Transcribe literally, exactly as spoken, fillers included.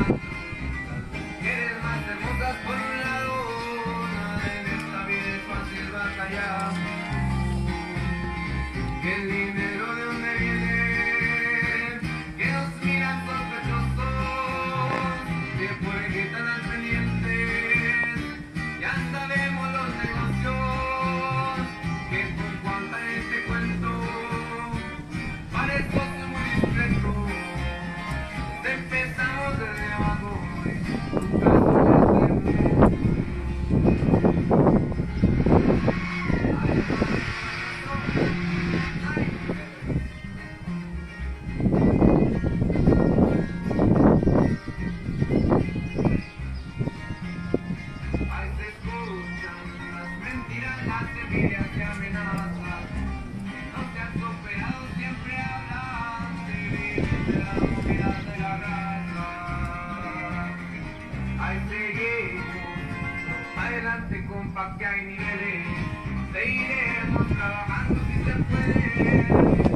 Eres más hermosas por un lado, en esta vida es fácil batallar. Que el dinero de donde viene, que nos miran sospechosos, que puede que están al pendiente, ya sabemos los negocios, que por cuanta en este cuento, parezco ser muy discreto, empezamos desde abajo, nunca las envidias y amenazas, no se han superado, siempre hablan de vivir de la unidad de la raza. Ahí seguimos, adelante compa que hay niveles, seguiremos trabajando si se puede.